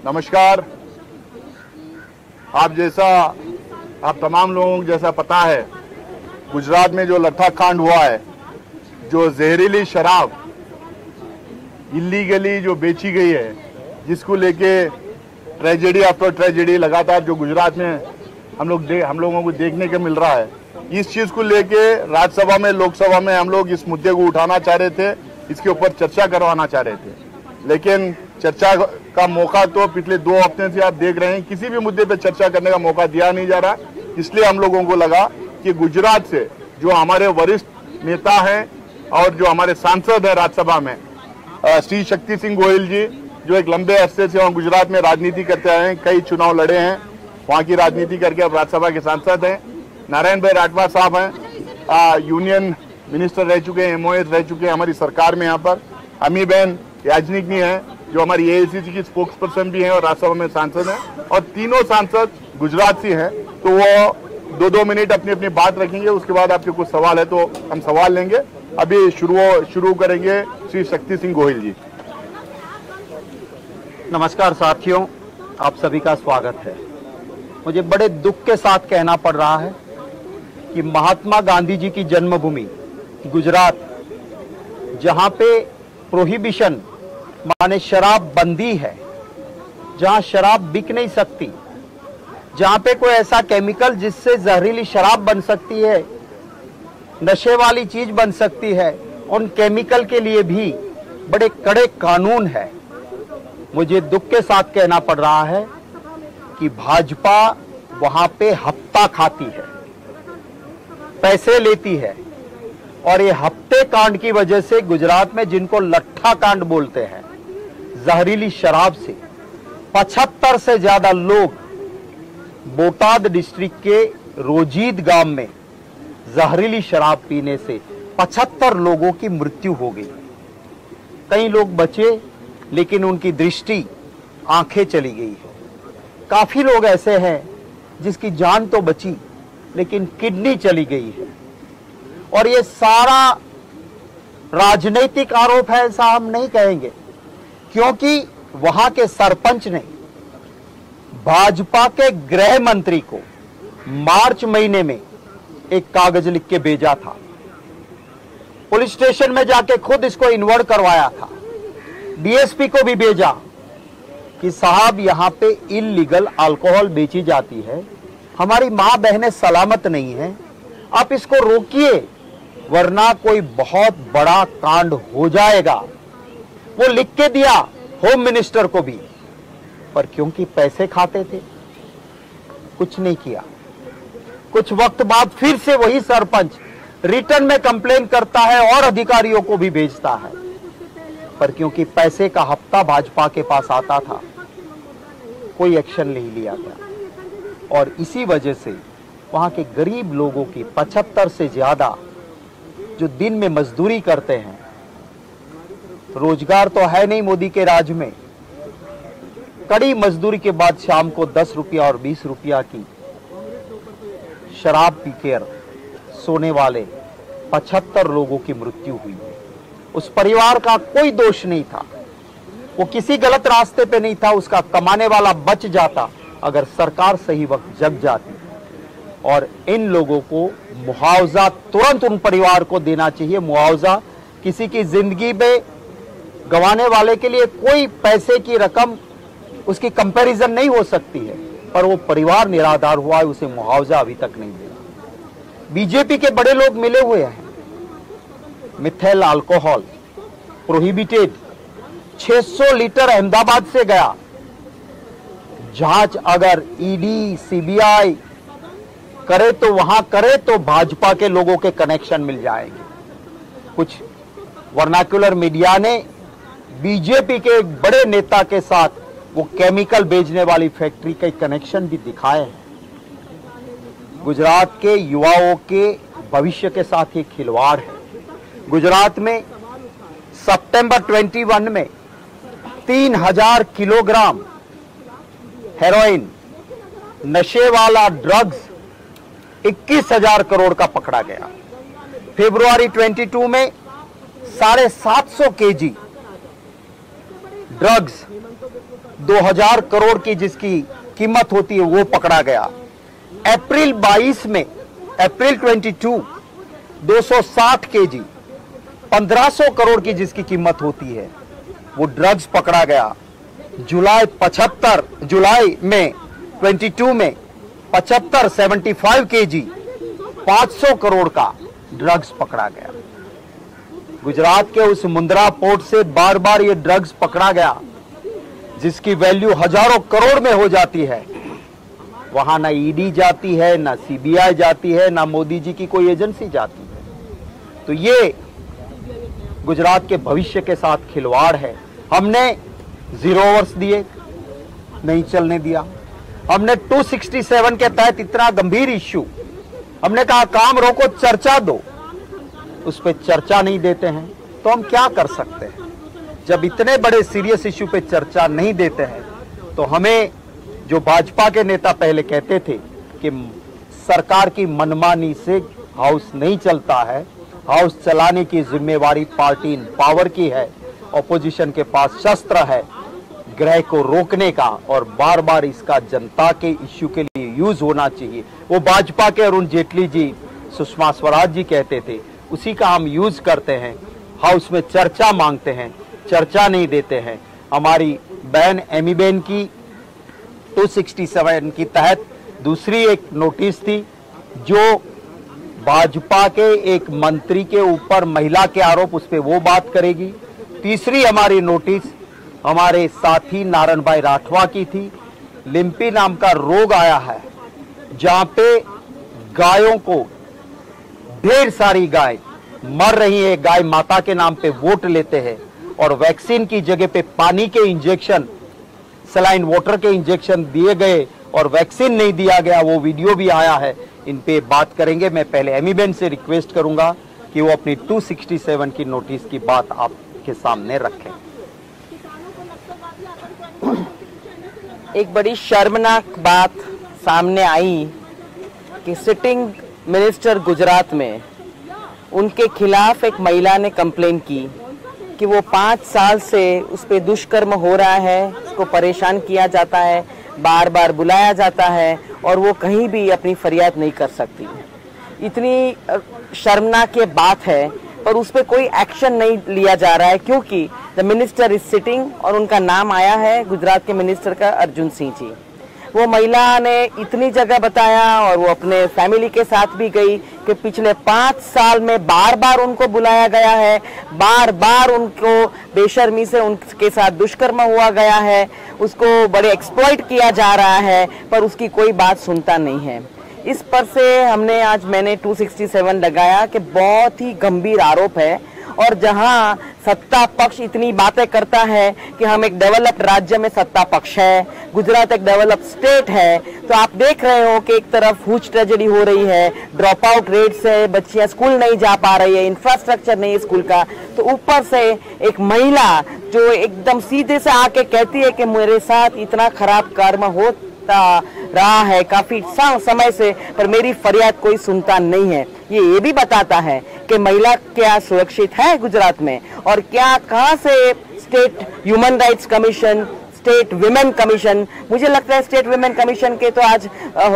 नमस्कार। आप तमाम लोगों को जैसा पता है, गुजरात में जो लट्ठा कांड हुआ है, जो जहरीली शराब इलीगली जो बेची गई है, जिसको लेके ट्रेजेडी आफ्टर ट्रेजेडी लगातार जो गुजरात में हम लोगों को देखने को मिल रहा है, इस चीज को लेके राज्यसभा में, लोकसभा में हम लोग इस मुद्दे को उठाना चाह रहे थे, इसके ऊपर चर्चा करवाना चाह रहे थे, लेकिन चर्चा का मौका तो पिछले 2 हफ्ते से आप देख रहे हैं, किसी भी मुद्दे पे चर्चा करने का मौका दिया नहीं जा रहा। इसलिए हम लोगों को लगा कि गुजरात से जो हमारे वरिष्ठ नेता हैं और जो हमारे सांसद हैं राज्यसभा में, श्री शक्ति सिंह गोहिल जी, जो एक लंबे अरसे से वहाँ गुजरात में राजनीति करते आए हैं, कई चुनाव लड़े हैं, वहाँ की राजनीति करके अब राज्यसभा के सांसद हैं। नारायण भाई राठवा साहब हैं, यूनियन मिनिस्टर रह चुके हैं, MOS रह चुके हैं हमारी सरकार में। यहाँ पर अमी बहन याजनिकनी है, जो हमारी AICC की स्पोक्स पर्सन भी हैं और राज्यसभा में सांसद हैं, और तीनों सांसद गुजरात से हैं। तो वो 2-2 मिनट अपनी अपनी बात रखेंगे, उसके बाद आपके कुछ सवाल है तो हम सवाल लेंगे। अभी शुरू करेंगे श्री शक्ति सिंह गोहिल जी। नमस्कार साथियों, आप सभी का स्वागत है। मुझे बड़े दुख के साथ कहना पड़ रहा है कि महात्मा गांधी जी की जन्मभूमि गुजरात, जहां पे प्रोहिबिशन माने शराब बंदी है, जहां शराब बिक नहीं सकती, जहां पे कोई ऐसा केमिकल जिससे जहरीली शराब बन सकती है, नशे वाली चीज बन सकती है, उन केमिकल के लिए भी बड़े कड़े कानून है। मुझे दुख के साथ कहना पड़ रहा है कि भाजपा वहां पे हफ्ता खाती है, पैसे लेती है, और ये हफ्ते कांड की वजह से गुजरात में, जिनको लट्ठा कांड बोलते हैं, जहरीली शराब से 75 से ज्यादा लोग बोटाद डिस्ट्रिक्ट के रोजीद गांव में जहरीली शराब पीने से 75 लोगों की मृत्यु हो गई। कई लोग बचे, लेकिन उनकी दृष्टि, आंखें चली गई है। काफी लोग ऐसे हैं जिसकी जान तो बची, लेकिन किडनी चली गई है। और ये सारा राजनीतिक आरोप है, ऐसा हम नहीं कहेंगे, क्योंकि वहां के सरपंच ने भाजपा के गृह मंत्री को मार्च महीने में एक कागज लिख के भेजा था। पुलिस स्टेशन में जाके खुद इसको इन्वर्ट करवाया था। DSP को भी भेजा कि साहब, यहां पे इल्लीगल अल्कोहल बेची जाती है, हमारी मां बहनें सलामत नहीं है, आप इसको रोकिए, वरना कोई बहुत बड़ा कांड हो जाएगा। वो लिख के दिया होम मिनिस्टर को भी, पर क्योंकि पैसे खाते थे, कुछ नहीं किया। कुछ वक्त बाद फिर से वही सरपंच रिटर्न में कंप्लेन करता है और अधिकारियों को भी भेजता है, पर क्योंकि पैसे का हफ्ता भाजपा के पास आता था, कोई एक्शन नहीं लिया गया। और इसी वजह से वहां के गरीब लोगों की 75 से ज्यादा जो दिन में मजदूरी करते हैं, रोजगार तो है नहीं मोदी के राज में, कड़ी मजदूरी के बाद शाम को 10 रुपया और 20 रुपया की शराब पीकर सोने वाले 75 लोगों की मृत्यु हुई है। उस परिवार का कोई दोष नहीं था, वो किसी गलत रास्ते पे नहीं था, उसका कमाने वाला बच जाता अगर सरकार सही वक्त जग जाती। और इन लोगों को मुआवजा तुरंत उन परिवार को देना चाहिए। मुआवजा किसी की जिंदगी में गंवाने वाले के लिए कोई पैसे की रकम, उसकी कंपैरिजन नहीं हो सकती है, पर वो परिवार निराधार हुआ है, उसे मुआवजा अभी तक नहीं मिला। बीजेपी के बड़े लोग मिले हुए हैं। Methyl alcohol prohibited 600 litre Ahmedabad से गया। जांच अगर ED CBI करे तो वहां करे तो भाजपा के लोगों के कनेक्शन मिल जाएंगे। कुछ वर्नाक्युलर मीडिया ने बीजेपी के एक बड़े नेता के साथ वो केमिकल बेचने वाली फैक्ट्री के कनेक्शन भी दिखाए हैं। गुजरात के युवाओं के भविष्य के साथ ये खिलवाड़ है। गुजरात में सितंबर 21 में 3000 किलोग्राम हेरोइन, नशे वाला ड्रग्स 21,000 करोड़ का पकड़ा गया। फरवरी 22 में 750 kg ड्रग्स 2000 करोड़ की जिसकी कीमत होती है वो पकड़ा गया। अप्रैल 22 में, अप्रैल 22 260 केजी 1500 करोड़ की जिसकी कीमत होती है वो ड्रग्स पकड़ा गया। जुलाई में 22 में 75 केजी 500 करोड़ का ड्रग्स पकड़ा गया। गुजरात के उस मुंद्रा पोर्ट से बार बार ये ड्रग्स पकड़ा गया जिसकी वैल्यू हजारों करोड़ में हो जाती है। वहां ना ईडी जाती है, ना सीबीआई जाती है, ना मोदी जी की कोई एजेंसी जाती है। तो ये गुजरात के भविष्य के साथ खिलवाड़ है। हमने 0 आवर्स दिए, नहीं चलने दिया। हमने 267 के तहत इतना गंभीर इश्यू, हमने कहा काम रोको, चर्चा दो, उस पर चर्चा नहीं देते हैं तो हम क्या कर सकते हैं। जब इतने बड़े सीरियस इश्यू पे चर्चा नहीं देते हैं तो हमें, जो भाजपा के नेता पहले कहते थे कि सरकार की मनमानी से हाउस नहीं चलता है, हाउस चलाने की जिम्मेवारी पार्टी इन पावर की है, ऑपोजिशन के पास शस्त्र है गृह को रोकने का और बार बार इसका जनता के इश्यू के लिए यूज होना चाहिए। वो भाजपा के अरुण जेटली जी, सुषमा स्वराज जी कहते थे, उसी का हम यूज करते हैं। हाउस में चर्चा मांगते हैं, चर्चा नहीं देते हैं। हमारी बहन एमीबेन की 267 की तहत दूसरी एक नोटिस थी जो भाजपा के एक मंत्री के ऊपर महिला के आरोप, उस पर वो बात करेगी। तीसरी हमारी नोटिस हमारे साथी नारायण भाई राठवा की थी। लिम्पी नाम का रोग आया है जहां पे गायों को, ढेर सारी गाय मर रही है, गाय माता के नाम पे वोट लेते हैं और वैक्सीन की जगह पे पानी के इंजेक्शन, सलाइन वाटर के इंजेक्शन दिए गए और वैक्सीन नहीं दिया गया, वो वीडियो भी आया है। इन पे बात करेंगे। मैं पहले एमीबेन से रिक्वेस्ट करूंगा कि वो अपनी 267 की नोटिस की बात आपके सामने रखें। एक बड़ी शर्मनाक बात सामने आई कि सिटिंग मिनिस्टर गुजरात में, उनके खिलाफ एक महिला ने कंप्लेन की कि वो 5 साल से उस पर दुष्कर्म हो रहा है, उसको परेशान किया जाता है, बार बार बुलाया जाता है और वो कहीं भी अपनी फरियाद नहीं कर सकती। इतनी शर्मनाक ये बात है पर उस पर कोई एक्शन नहीं लिया जा रहा है क्योंकि द मिनिस्टर इज सिटिंग और उनका नाम आया है गुजरात के मिनिस्टर का अर्जुन सिंह जी। वो महिला ने इतनी जगह बताया और वो अपने फैमिली के साथ भी गई कि पिछले 5 साल में बार बार उनको बुलाया गया है, बार बार उनको बेशर्मी से उनके साथ दुष्कर्म हुआ गया है, उसको बड़े एक्सप्लॉइट किया जा रहा है पर उसकी कोई बात सुनता नहीं है। इस पर से मैंने 267 लगाया कि बहुत ही गंभीर आरोप है और जहां सत्ता पक्ष इतनी बातें करता है कि हम एक डेवलप्ड राज्य में सत्ता पक्ष है, गुजरात एक डेवलप्ड स्टेट है, तो आप देख रहे हो कि एक तरफ ह्यूज ट्रेजेडी हो रही है, ड्रॉप आउट रेट से बच्चियां स्कूल नहीं जा पा रही है, इंफ्रास्ट्रक्चर नहीं है स्कूल का, तो ऊपर से एक महिला जो एकदम सीधे से आके कहती है कि मेरे साथ इतना खराब कर्म होता रहा है काफी समय से पर मेरी फरियाद कोई सुनता नहीं है। ये भी बताता है कि महिला क्या सुरक्षित है गुजरात में और क्या, कहां से state human rights commission, state women commission, मुझे लगता है स्टेट विमेन कमीशन के तो आज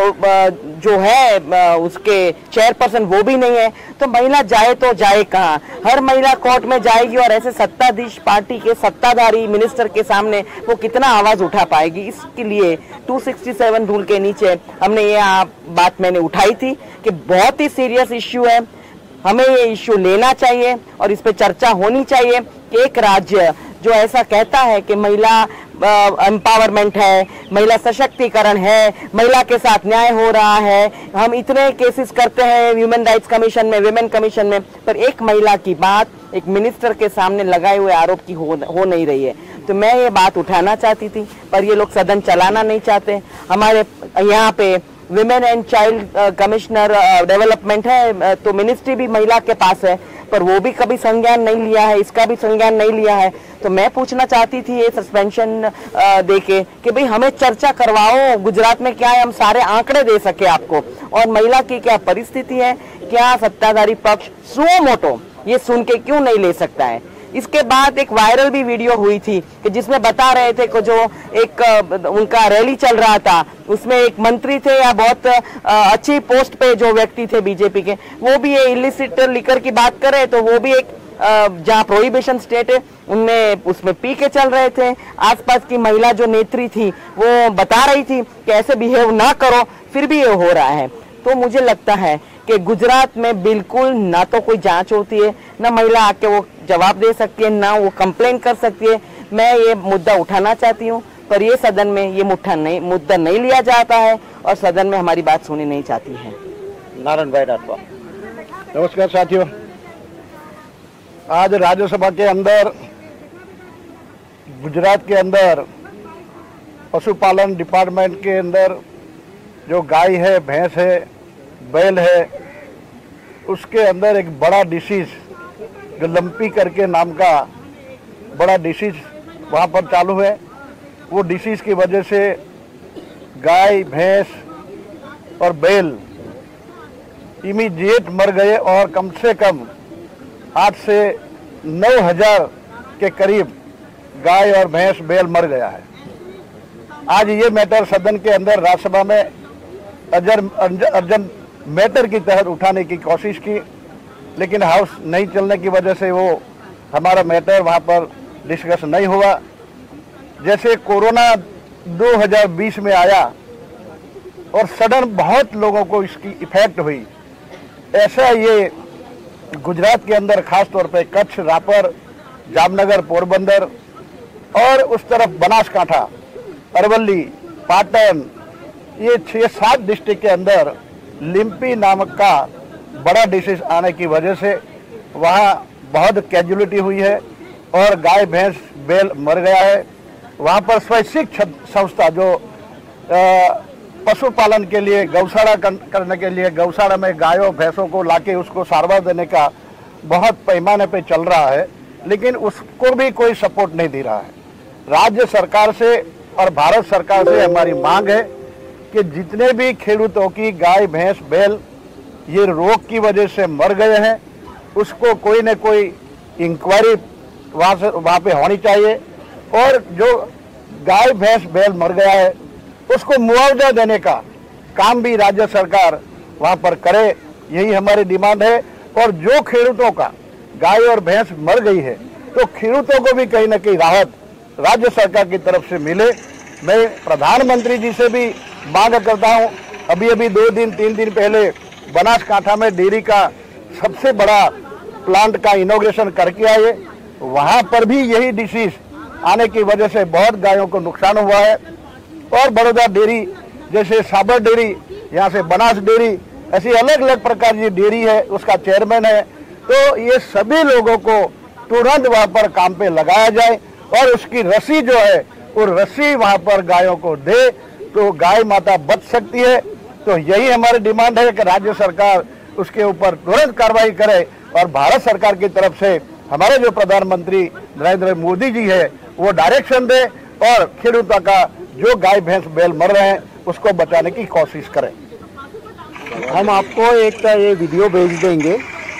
जो है उसके चेयरपर्सन वो भी नहीं है, तो महिला जाए तो जाए कहां? हर महिला कोर्ट में जाएगी और ऐसे सत्ताधीश पार्टी के सत्ताधारी मिनिस्टर के सामने वो कितना आवाज उठा पाएगी? इसके लिए 267 रूल के नीचे हमने ये बात मैंने उठाई थी कि बहुत ही सीरियस इश्यू है, हमें ये इश्यू लेना चाहिए और इस पे चर्चा होनी चाहिए कि एक राज्य जो ऐसा कहता है कि महिला एम्पावरमेंट है, महिला सशक्तिकरण है, महिला के साथ न्याय हो रहा है, हम इतने केसेस करते हैं ह्यूमन राइट्स कमीशन में, विमेन कमीशन में, पर एक महिला की बात एक मिनिस्टर के सामने लगाए हुए आरोप की हो नहीं रही है। तो मैं ये बात उठाना चाहती थी पर ये लोग सदन चलाना नहीं चाहते। हमारे यहाँ पे women and child commissioner development है तो मिनिस्ट्री भी महिला के पास है पर वो भी कभी संज्ञान नहीं लिया है, इसका भी संज्ञान नहीं लिया है। तो मैं पूछना चाहती थी ये सस्पेंशन देके कि भाई हमें चर्चा करवाओ, गुजरात में क्या है, हम सारे आंकड़े दे सके आपको और महिला की क्या परिस्थिति है, क्या सत्ताधारी पक्ष सुओ मोटो ये सुन के क्यों नहीं ले सकता है? इसके बाद एक वायरल भी वीडियो हुई थी कि जिसमें बता रहे थे कि जो एक उनका रैली चल रहा था उसमें एक मंत्री थे या बहुत अच्छी पोस्ट पे जो व्यक्ति थे बीजेपी के, वो भी ये इलिसिट लिकर की बात करे तो वो भी एक जहाँ प्रोहिबिशन स्टेट है उनने उसमें पी के चल रहे थे। आसपास की महिला जो नेत्री थी वो बता रही थी कि ऐसे बिहेव ना करो, फिर भी ये हो रहा है। तो मुझे लगता है कि गुजरात में बिल्कुल ना तो कोई जांच होती है, ना महिला आके वो जवाब दे सकती है, ना वो कंप्लेन कर सकती है। मैं ये मुद्दा उठाना चाहती हूँ पर ये सदन में ये मुद्दा नहीं लिया जाता है और सदन में हमारी बात सुनी नहीं जाती है। नारायण भाई राठवा। नमस्कार साथियों, आज राज्यसभा के अंदर गुजरात के अंदर पशुपालन डिपार्टमेंट के अंदर जो गाय है, भैंस है, बैल है, उसके अंदर एक बड़ा डिसीज जो लंपी करके नाम का बड़ा डिसीज वहाँ पर चालू है। वो डिसीज की वजह से गाय, भैंस और बैल इमीडिएट मर गए और कम से कम 8 से 9,000 के करीब गाय और भैंस बैल मर गया है। आज ये मैटर सदन के अंदर राज्यसभा में अर्जेंट मैटर की तहत उठाने की कोशिश की, लेकिन हाउस नहीं चलने की वजह से वो हमारा मैटर वहाँ पर डिस्कस नहीं हुआ। जैसे कोरोना 2020 में आया और सडन बहुत लोगों को इसकी इफेक्ट हुई, ऐसा ये गुजरात के अंदर खास तौर पे कच्छ, रापर, जामनगर, पोरबंदर और उस तरफ बनासकांठा, अरवली, पाटन, ये 6-7 डिस्ट्रिक्ट के अंदर लिम्पी नामक का बड़ा डिसीज आने की वजह से वहाँ बहुत कैजुअलिटी हुई है और गाय, भैंस, बैल मर गया है। वहाँ पर स्वैच्छिक संस्था जो पशुपालन के लिए गौशाला करने के लिए गौशाला में गायों भैंसों को लाके उसको सारवार देने का बहुत पैमाने पे चल रहा है, लेकिन उसको भी कोई सपोर्ट नहीं दे रहा है। राज्य सरकार से और भारत सरकार से हमारी मांग है कि जितने भी खेडूतों की गाय, भैंस, बैल ये रोग की वजह से मर गए हैं, उसको कोई न कोई इंक्वायरी वहाँ पे होनी चाहिए और जो गाय, भैंस, बैल मर गया है उसको मुआवजा देने का काम भी राज्य सरकार वहाँ पर करे, यही हमारी डिमांड है। और जो खेडूतों का गाय और भैंस मर गई है तो खेडूतों को भी कहीं ना कहीं राहत राज्य सरकार की तरफ से मिले। मैं प्रधानमंत्री जी से भी मांग करता हूँ, अभी 2-3 दिन पहले बनासकांठा में डेयरी का सबसे बड़ा प्लांट का इनॉग्रेशन करके आए, वहाँ पर भी यही डिसीज आने की वजह से बहुत गायों को नुकसान हुआ है। और बड़ौदा डेयरी जैसे साबर डेयरी, यहाँ से बनास डेयरी, ऐसी अलग अलग प्रकार की डेयरी है, उसका चेयरमैन है। तो ये सभी लोगों को तुरंत वहाँ पर काम पे लगाया जाए और उसकी रस्सी जो है वो रस्सी वहाँ पर गायों को दे तो गाय माता बच सकती है। तो यही हमारी डिमांड है कि राज्य सरकार उसके ऊपर तुरंत कार्रवाई करे और भारत सरकार की तरफ से हमारे जो प्रधानमंत्री नरेंद्र मोदी जी है वो डायरेक्शन दे और खेडूतों का जो गाय, भैंस, बैल मर रहे हैं उसको बचाने की कोशिश करें। हम आपको एक ये वीडियो भेज देंगे।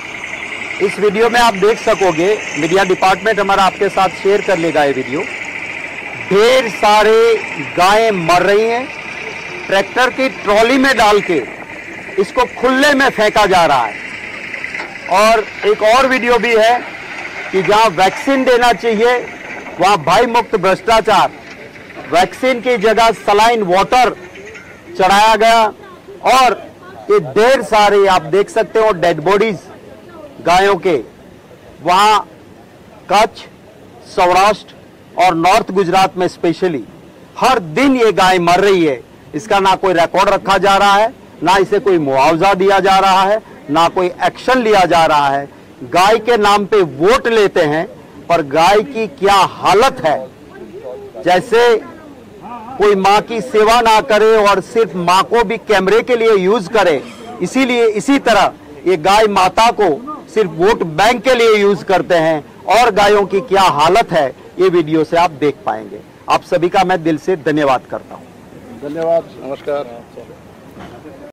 इस वीडियो में आप देख सकोगे, मीडिया डिपार्टमेंट हमारा आपके साथ शेयर कर लेगा ये वीडियो। ढेर सारे गायें मर रही हैं, ट्रैक्टर की ट्रॉली में डाल के इसको खुले में फेंका जा रहा है। और एक और वीडियो भी है कि जहां वैक्सीन देना चाहिए वहां भाई मुक्त भ्रष्टाचार, वैक्सीन की जगह सलाइन वाटर चढ़ाया गया। और ये ढेर सारे आप देख सकते हो डेड बॉडीज गायों के, वहां कच्छ, सौराष्ट्र और नॉर्थ गुजरात में स्पेशली हर दिन ये गाय मर रही है। इसका ना कोई रिकॉर्ड रखा जा रहा है, ना इसे कोई मुआवजा दिया जा रहा है, ना कोई एक्शन लिया जा रहा है। गाय के नाम पे वोट लेते हैं पर गाय की क्या हालत है, जैसे कोई माँ की सेवा ना करे और सिर्फ माँ को भी कैमरे के लिए यूज करे। इसीलिए इसी तरह ये गाय माता को सिर्फ वोट बैंक के लिए यूज करते हैं और गायों की क्या हालत है ये वीडियो से आप देख पाएंगे। आप सभी का मैं दिल से धन्यवाद करता हूं। धन्यवाद, नमस्कार।